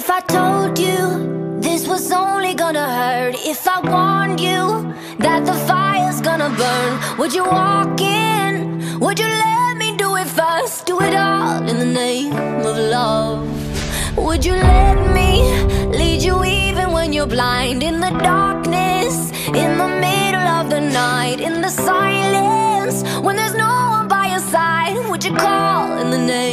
If I told you this was only gonna hurt, if I warned you that the fire's gonna burn, would you walk in? Would you let me do it first? Do it all in the name of love. Would you let me lead you even when you're blind? In the darkness, in the middle of the night, in the silence, when there's no one by your side, would you call in the name